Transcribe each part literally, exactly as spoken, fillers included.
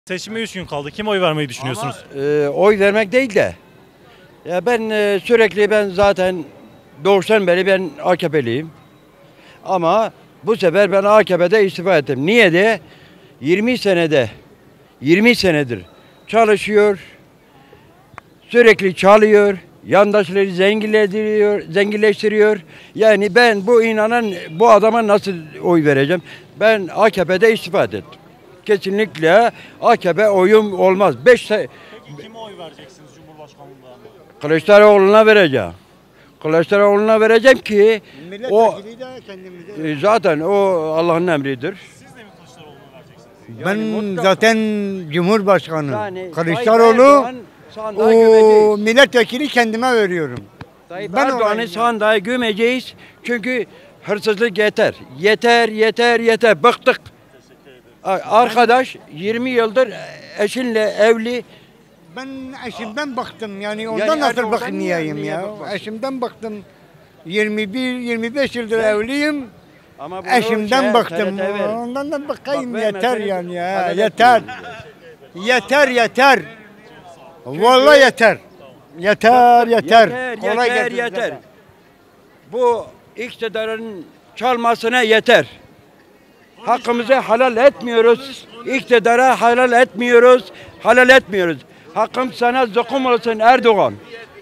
Seçime üç gün kaldı. Kime oy vermeyi düşünüyorsunuz? Ama, e, oy vermek değil de. Ya ben e, sürekli ben zaten doğuştan beri ben A K P'liyim. Ama bu sefer ben A K P'de istifa ettim. Niye de? yirmi senede, yirmi senedir çalışıyor, sürekli çalıyor, yandaşları zenginleştiriyor, zenginleştiriyor. Yani ben bu inanan, bu adama nasıl oy vereceğim? Ben A K P'de istifa ettim. Kesinlikle A K P oyum olmaz. Beş Peki kime oy vereceksiniz Cumhurbaşkanlığında? Kılıçdaroğlu'na vereceğim. Kılıçdaroğlu'na vereceğim ki o e, zaten o Allah'ın emridir. Siz de mi Kılıçdaroğlu'na vereceksiniz? Ben Yani mutlaka. zaten Cumhurbaşkanı Yani Kılıçdaroğlu Tayyip Erdoğan sandığa o gömeceğiz. milletvekili kendime veriyorum. Tayyip ben Erdoğan'ı olayım. sandığa gömeceğiz. Çünkü hırsızlık yeter. Yeter, yeter, yeter. Bıktık. Arkadaş yirmi yıldır eşinle evli. Ben eşimden baktım yani ondan Yani nasıl Erdoğan'dan bakınayım niye- ya? niye bakmasın? Eşimden baktım. yirmi bir yirmi beş yıldır evliyim. Ama bunu Eşimden şey, baktım. T R T ver. Ondan da bakayım Bak, verme, yeter seni yani ya. adalet Yeter. Yeter yeter. Vallahi yeter. Yeter yeter. Yeter, Kolay yeter, gelsin yeter. zaten. Bu iktidarın çalmasına yeter. Hakkımızı halal etmiyoruz. İktidara halal etmiyoruz. Halal etmiyoruz. Hakkım sana zokum olsun Erdoğan.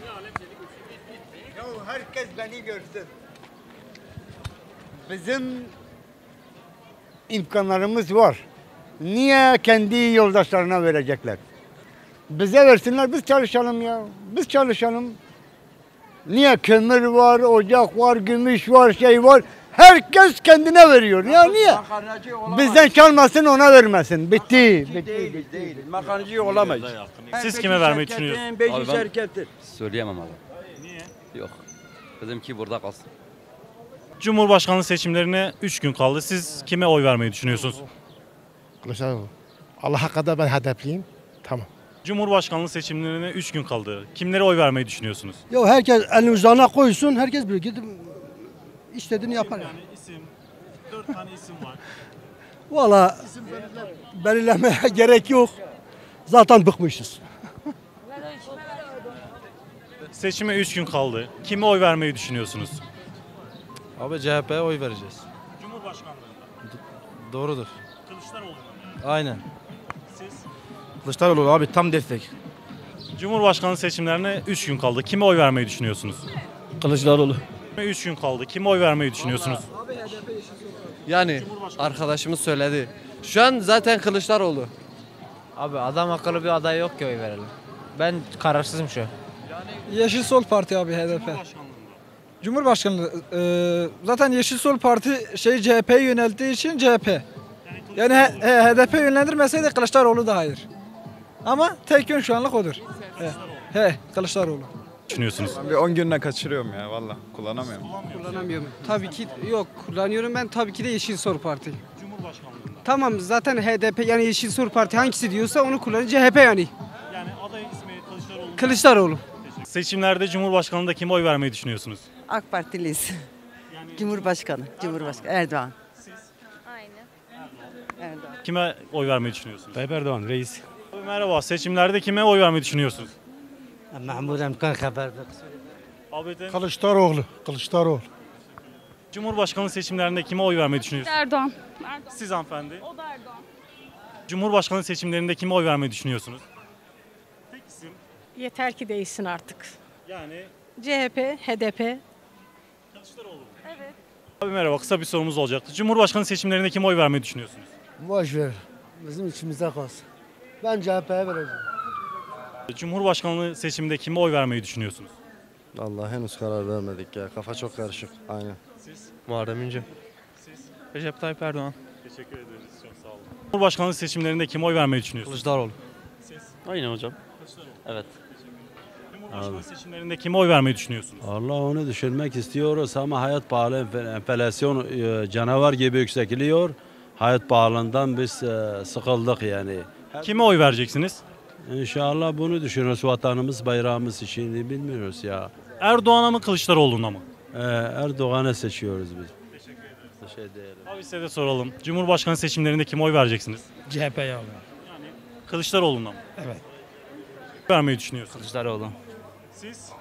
Ya herkes beni görsün. Bizim imkanlarımız var. Niye kendi yoldaşlarına verecekler? Bize versinler, biz çalışalım ya. Biz çalışalım. Niye kömür var, ocak var, gümüş var, şey var. Herkes kendine veriyor. Ya niye? Bizden çalmasın, ona vermesin. Bitti. Bitti. Değil, bitti. değil. Makarnacı olamayız. Siz kime vermeyi düşünüyorsunuz? Beşi Abi ben- şirkettir. Söyleyemem abi. Niye? Yok. Bizimki burada kalsın. Cumhurbaşkanlığı seçimlerine üç gün kaldı. Siz kime oy vermeyi düşünüyorsunuz? Kılıçdaroğlu. Allah'a kadar ben hedefliyim. Tamam. Cumhurbaşkanlığı seçimlerine üç gün kaldı. Kimlere oy vermeyi düşünüyorsunuz? Ya herkes elini uzağına koysun, herkes bir gidip istediğini yapar. Yani isim, dört tane isim var. Valla belirlemeye gerek yok. Zaten bıkmışız. Seçime üç gün kaldı. Kime oy vermeyi düşünüyorsunuz? Abi C H P'ye oy vereceğiz. Cumhurbaşkanlığında. Doğrudur. Kılıçdaroğlu. Aynen. Siz? Kılıçdaroğlu abi tam destek. Cumhurbaşkanlığı seçimlerine üç gün kaldı. Kime oy vermeyi düşünüyorsunuz? Kılıçdaroğlu. üç gün kaldı. Kime oy vermeyi düşünüyorsunuz? Yani arkadaşımız söyledi. Şu an zaten Kılıçdaroğlu. Abi adam akıllı bir aday yok ki oy verelim. Ben kararsızım şu an. Yeşil Sol Parti abi H D P. Cumhurbaşkanlığı e, zaten Yeşil Sol Parti şey C H P'ye yöneldiği için C H P. Yani he, he, H D P yönlendirmeseydi Kılıçdaroğlu da hayır. Ama tek yön şu anlık odur. He, he Kılıçdaroğlu. Düşünüyorsunuz? Ben bir on günle kaçırıyorum ya valla kullanamıyorum. Kullanamıyorum. Tabii ki yok kullanıyorum ben tabii ki de Yeşil Sol Parti. Cumhurbaşkanlığında. Tamam zaten H D P yani Yeşil Sol Parti hangisi diyorsa onu kullanıyor. C H P yani. Yani aday ismi Kılıçdaroğlu. Kılıçdaroğlu. Seçimlerde Cumhurbaşkanlığında kime oy vermeyi düşünüyorsunuz? AK Partiliyiz. Cumhurbaşkanı, Cumhurbaşkanı Erdoğan. Siz? Aynı. Erdoğan. Kime oy vermeyi düşünüyorsunuz? Tayyip Erdoğan reis. Abi merhaba. Seçimlerde kime oy vermeyi düşünüyorsunuz? Mahmud Emkan haber. Abi de Kılıçdaroğlu. Kılıçdaroğlu. Cumhurbaşkanlığı seçimlerinde kime oy vermeyi düşünüyorsunuz? Erdoğan. Erdoğan. Siz hanımefendi. O da Erdoğan. Cumhurbaşkanlığı seçimlerinde kime oy vermeyi düşünüyorsunuz? Tek isim. Yeter ki değişsin artık. Yani C H P, H D P. Kılıçdaroğlu. Evet. Abi merhaba. Kısa bir sorumuz olacaktı. Cumhurbaşkanlığı seçimlerinde kime oy vermeyi düşünüyorsunuz? Boş ver. Bizim içimizde kalsın. Ben C H P'ye vereceğim. Cumhurbaşkanlığı seçiminde kime oy vermeyi düşünüyorsunuz? Allah henüz karar vermedik ya. Kafa çok karışık. Aynen. Siz? Muharrem İnce. Siz? Recep Tayyip Erdoğan. Teşekkür ederiz. Çok sağ olun. Cumhurbaşkanlığı seçimlerinde kime oy vermeyi düşünüyorsunuz? Kılıçdaroğlu. Siz? Aynen hocam. Kılıçdaroğlu. Evet. Cumhurbaşkanlığı seçimlerinde kime oy vermeyi düşünüyorsunuz? Allah onu düşünmek istiyoruz ama hayat pahalı, enflasyon e, canavar gibi yüksekliyor. Hayat pahalılığından biz e, sıkıldık yani. Kime oy vereceksiniz? İnşallah bunu düşünüyoruz vatanımız, bayrağımız için bilmiyoruz ya. Erdoğan'a mı Kılıçdaroğlu'na mı? Ee, Erdoğan'ı seçiyoruz biz. Teşekkür ederiz. Teşekkür ederim. Abi size de soralım. Cumhurbaşkanı seçimlerinde kime oy vereceksiniz? C H P abi. Yani Kılıçdaroğlu'na mı? Evet. Vermeyi düşünüyorsunuz. Kılıçdaroğlu. Siz?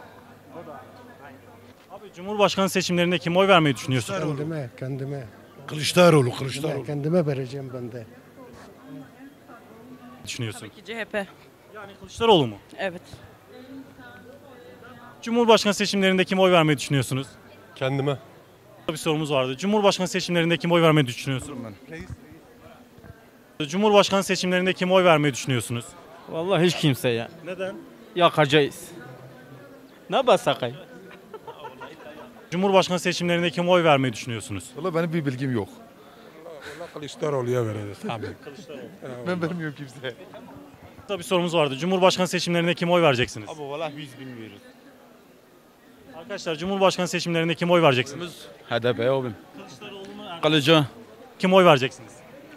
Abi Cumhurbaşkanı seçimlerinde kime oy vermeyi düşünüyorsunuz? Kendime, kendime. Kılıçdaroğlu, Kılıçdaroğlu. Kendime vereceğim ben de. Düşünüyorsun. C H P. Yani Kılıçdaroğlu mu? Evet. Cumhurbaşkanı seçimlerinde kime oy vermeyi düşünüyorsunuz? Kendime. Bir sorumuz vardı. Cumhurbaşkanı seçimlerinde kime oy vermeyi düşünüyorsunuz? Cumhurbaşkanı seçimlerinde kime oy vermeyi düşünüyorsunuz? Vallahi hiç kimse ya. Neden? Yakacağız. Ne basakay? Cumhurbaşkanı seçimlerinde kime oy vermeyi düşünüyorsunuz? Valla benim bir bilgim yok. Valla Kılıçdaroğlu'ya vereceğiz. Tabii. Ben bilmiyorum kimseye. Bir sorumuz vardı. Cumhurbaşkanı seçimlerinde kime oy vereceksiniz? Ama valla biz bilmiyoruz. Arkadaşlar Cumhurbaşkanı seçimlerinde kime oy vereceksiniz? H D P abim. Kılıçdaroğlu mu? Erdoğan? Kılıcı. Kime oy vereceksiniz?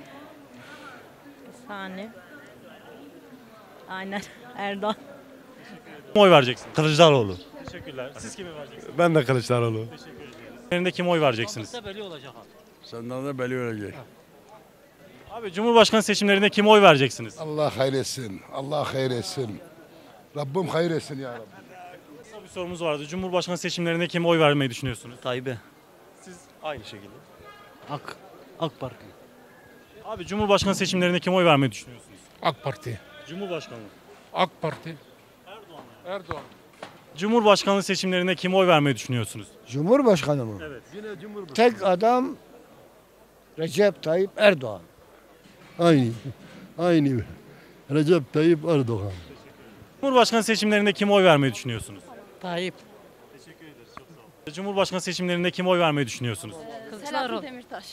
Saniye. Aynen. Erdoğan. Kime oy vereceksiniz? Kılıçdaroğlu. Teşekkürler. Siz kime vereceksiniz? Ben de Kılıçdaroğlu. Seçimlerinde kime oy vereceksiniz? Senden de belli olacak. Abi Cumhurbaşkanı seçimlerinde kime oy vereceksiniz? Allah hayretsin. Allah hayretsin. Rabbim hayretsin ya Rabbi. Kısa bir sorumuz vardı. Cumhurbaşkanı seçimlerinde kime oy vermeyi düşünüyorsunuz? Tayyip'e. Siz aynı şekilde. AK. AK Parti. Abi Cumhurbaşkanı seçimlerinde kime oy vermeyi düşünüyorsunuz? AK Parti. Cumhurbaşkanı. AK Parti. Erdoğan. Erdoğan. Cumhurbaşkanlığı seçimlerinde kime oy vermeyi düşünüyorsunuz? Cumhurbaşkanı mı? Evet. Tek adam Recep Tayyip Erdoğan. Aynı. Aynı. Recep Tayyip Erdoğan. Cumhurbaşkanı seçimlerinde kime oy vermeyi düşünüyorsunuz? Tayyip. Teşekkür ederiz. Çok sağ olun. Cumhurbaşkanı seçimlerinde kime oy vermeyi düşünüyorsunuz? Kılıçdaroğlu. Demirtaş.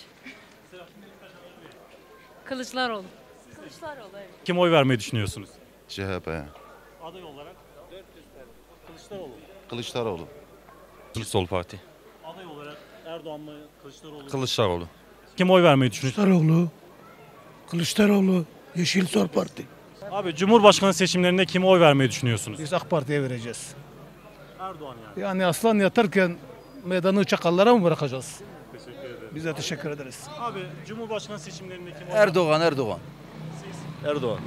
Kılıçdaroğlu. Kılıçdaroğlu evet. Kime oy vermeyi düşünüyorsunuz? C H P. Aday olarak Kılıçdaroğlu. Kılıçdaroğlu. Sol Parti. Aday olarak Erdoğan mı Kılıçdaroğlu mu? Kılıçdaroğlu. Kime oy vermeyi düşünüyorsunuz? Kılıçdaroğlu. Kılıçdaroğlu. Yeşil Sol Parti. Abi Cumhurbaşkanı seçimlerinde kime oy vermeyi düşünüyorsunuz? Biz AK Parti'ye vereceğiz. Erdoğan yani. Yani aslan yatarken meydanı çakallara mı bırakacağız? Teşekkür ederim. Biz de teşekkür ederiz. Abi Cumhurbaşkanı seçimlerinde kime oy Erdoğan, Erdoğan. Erdoğan.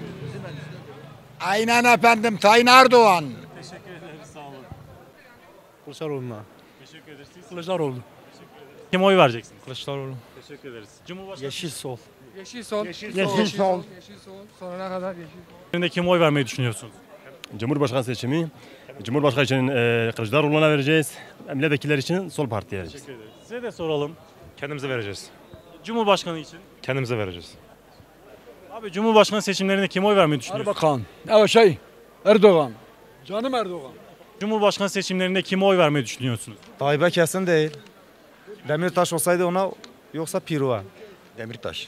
Aynen efendim Sayın Erdoğan. Teşekkür ederiz. Sağ olun. Kılıçdaroğlu'na. Teşekkür ederiz. Siz Kılıçdaroğlu. kime oy vereceksiniz? Kılıçdaroğlu. Teşekkür ederiz. Cumhurbaşkanı Yeşil Sol. Yeşil sol. Yeşil sol. Yeşil sol. Sonuna kadar yeşil. seçimlerinde kime oy vermeyi düşünüyorsunuz? Cumhurbaşkanı seçimi. Cumhurbaşkanı için e, Kılıçdaroğlu'na vereceğiz. Milletvekilleri için Sol Parti'ye vereceğiz. Teşekkür ederiz. Size de soralım. Kendimize vereceğiz. Cumhurbaşkanı için. Kendimize vereceğiz. Abi Cumhurbaşkanı seçimlerinde kime oy vermeyi düşünüyorsunuz? Erbakan. Evet şey. Erdoğan. Canım Erdoğan. Cumhurbaşkanı seçimlerinde kime oy vermeyi düşünüyorsunuz? Tayyip'e kesin değil. Demirtaş olsaydı ona yoksa Piruva. Demirtaş.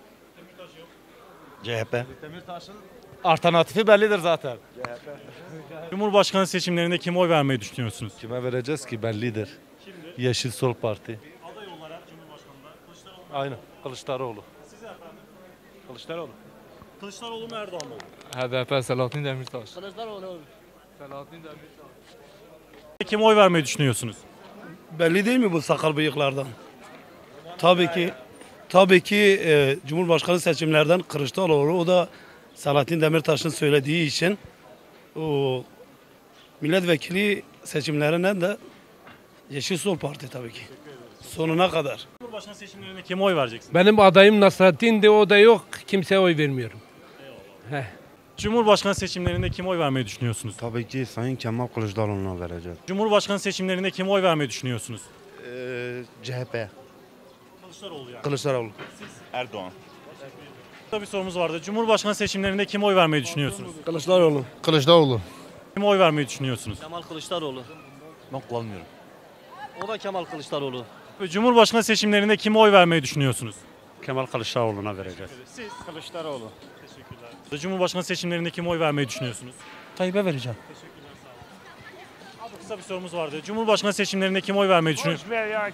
C H P. Demirtaş'ın alternatifi bellidir zaten. Cumhurbaşkanı seçimlerinde kime oy vermeyi düşünüyorsunuz? Kime vereceğiz ki bellidir. Yeşil Sol Parti. Aday olarak Cumhurbaşkanı'nda Kılıçdaroğlu. Aynı. Kılıçdaroğlu. Size efendim. Kılıçdaroğlu. Kılıçdaroğlu mu Erdoğan mı? H D P Selahattin Demirtaş. Kılıçdaroğlu. Selahattin Demirtaş. Kime oy vermeyi düşünüyorsunuz? Belli değil mi bu sakal bıyıklardan? Tabii ki. Tabii ki e, Cumhurbaşkanı seçimlerden Kılıçdaroğlu, o da Selahattin Demirtaş'ın söylediği için o milletvekili seçimlerinden de Yeşil Sol Parti tabii ki. Sonuna kadar. Cumhurbaşkanı seçimlerinde kime oy vereceksiniz? Benim adayım Nasrettin'di, o da yok. Kimseye oy vermiyorum. Heh. Cumhurbaşkanı seçimlerinde kime oy vermeyi düşünüyorsunuz? Tabii ki Sayın Kemal Kılıçdaroğlu'na vereceğiz. Cumhurbaşkanı seçimlerinde kime oy vermeyi düşünüyorsunuz? Ee, C H P. Kılıçdaroğlu yani. Kılıçdaroğlu. Erdoğan. Burada bir sorumuz vardı. Cumhurbaşkanı seçimlerinde kime oy vermeyi düşünüyorsunuz? Kılıçdaroğlu. Kılıçdaroğlu. Kime oy vermeyi düşünüyorsunuz? Kemal Kılıçdaroğlu. Ben kullanmıyorum. O da Kemal Kılıçdaroğlu. Cumhurbaşkanı seçimlerinde kime oy vermeyi düşünüyorsunuz? Kemal Kılıçdaroğlu'na vereceğiz. Siz Kılıçdaroğlu. Teşekkürler. Cumhurbaşkanı seçimlerinde kime oy vermeyi düşünüyorsunuz? Tayyip'e vereceğim. Teşekkürler, sağ olun. Abi kısa bir sorumuz vardı. Cumhurbaşkanı seçimlerinde kime oy vermeyi düşünüyorsunuz?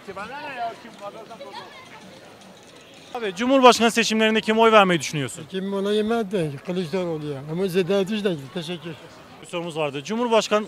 Abi Cumhurbaşkanı seçimlerinde kime oy vermeyi düşünüyorsun? Kim ona yemez de Kılıçdaroğlu ya. Ama Zedat Üç de teşekkür. Bir sorumuz vardı. Cumhurbaşkanı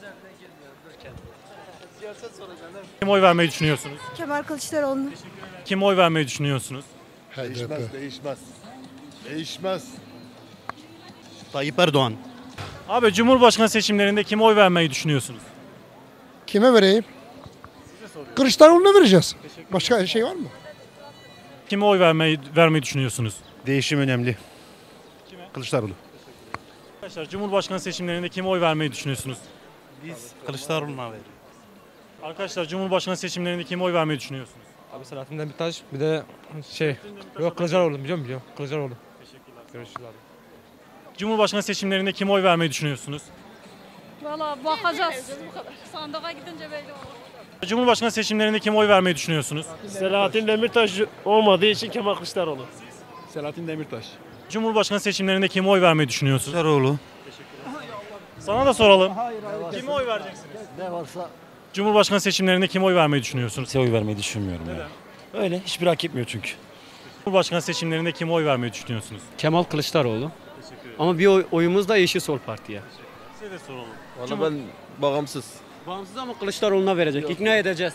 kime oy vermeyi düşünüyorsunuz? Kemal Kılıçdaroğlu. Kime oy vermeyi düşünüyorsunuz? Değişmez, değişmez. Değişmez. Tayyip Erdoğan. Abi Cumhurbaşkanı seçimlerinde kime oy vermeyi düşünüyorsunuz? Kime vereyim? Kılıçdaroğlu'na vereceğiz. Başka şey var mı? Kime oy vermeyi vermeyi düşünüyorsunuz? Değişim önemli. Kılıçdaroğlu. Arkadaşlar Cumhurbaşkanı seçimlerinde kime oy vermeyi düşünüyorsunuz? Biz Kılıçdaroğlu'na veriyoruz. Arkadaşlar Cumhurbaşkanı seçimlerinde kime oy vermeyi düşünüyorsunuz? Abi Selahattin Demirtaş bir de şey yok Kılıçdaroğlu biliyor musun? Biliyorum. Kılıçdaroğlu. Teşekkürler. Görüşürüz abi. Cumhurbaşkanı seçimlerinde kime oy vermeyi düşünüyorsunuz? Valla bakacağız. Sandığa gidince belli olur. Cumhurbaşkanı seçimlerinde kime oy vermeyi düşünüyorsunuz? Selahattin Demirtaş olmadığı için Kemal Kılıçdaroğlu. Selahattin Demirtaş. Cumhurbaşkanı seçimlerinde kime oy vermeyi düşünüyorsunuz? Kılıçdaroğlu. Sana da soralım. Kime oy vereceksiniz? Ne varsa. Cumhurbaşkanı seçimlerinde kime oy vermeyi düşünüyorsunuz? Kimseye oy vermeyi düşünmüyorum ya. Öyle hiçbir hak etmiyor çünkü. Cumhurbaşkanı seçimlerinde kime oy vermeyi düşünüyorsunuz? Kemal Kılıçdaroğlu. Ama bir oy, oyumuz da Yeşil Sol Parti'ye. Size de soralım. Valla ben bağımsız. Bağımsız ama Kılıçdaroğlu'na verecek. İkna edeceğiz.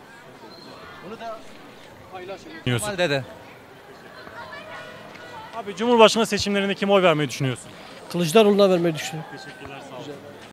Düşünüyorsun. Dede. Abi Cumhurbaşkanı seçimlerinde kime oy vermeyi düşünüyorsun? Kılıçdaroğlu'na vermeyi düşünüyorum. Teşekkürler, sağ olun.